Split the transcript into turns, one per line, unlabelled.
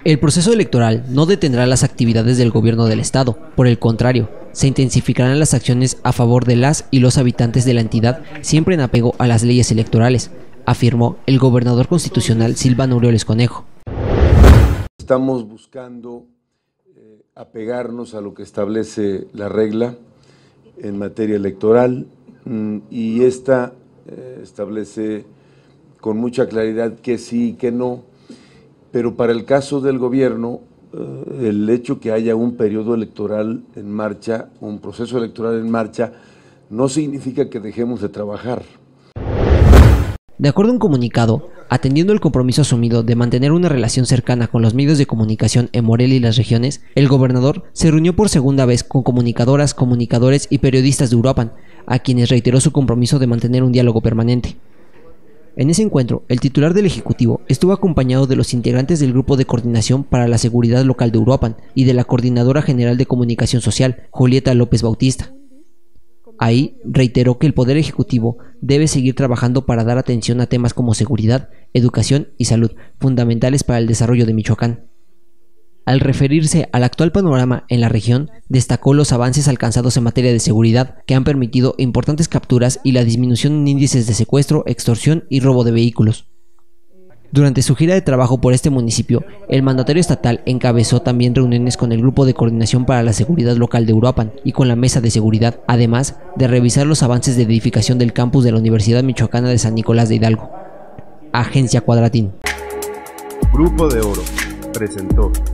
El proceso electoral no detendrá las actividades del gobierno del estado, por el contrario, se intensificarán las acciones a favor de las y los habitantes de la entidad, siempre en apego a las leyes electorales, afirmó el gobernador constitucional Silvano Aureoles Conejo.
Estamos buscando apegarnos a lo que establece la regla en materia electoral y esta establece con mucha claridad que sí y que no, pero para el caso del gobierno, el hecho que haya un periodo electoral en marcha, un proceso electoral en marcha, no significa que dejemos de trabajar.
De acuerdo a un comunicado, atendiendo el compromiso asumido de mantener una relación cercana con los medios de comunicación en Morelia y las regiones, el gobernador se reunió por segunda vez con comunicadoras, comunicadores y periodistas de Uruapan, a quienes reiteró su compromiso de mantener un diálogo permanente. En ese encuentro, el titular del Ejecutivo estuvo acompañado de los integrantes del Grupo de Coordinación para la Seguridad Local de Uruapan y de la Coordinadora General de Comunicación Social, Julieta López Bautista. Ahí reiteró que el Poder Ejecutivo debe seguir trabajando para dar atención a temas como seguridad, educación y salud, fundamentales para el desarrollo de Michoacán. Al referirse al actual panorama en la región, destacó los avances alcanzados en materia de seguridad que han permitido importantes capturas y la disminución en índices de secuestro, extorsión y robo de vehículos. Durante su gira de trabajo por este municipio, el mandatario estatal encabezó también reuniones con el Grupo de Coordinación para la Seguridad Local de Uruapan y con la Mesa de Seguridad, además de revisar los avances de edificación del campus de la Universidad Michoacana de San Nicolás de Hidalgo. Agencia Cuadratín.
Grupo de Oro presentó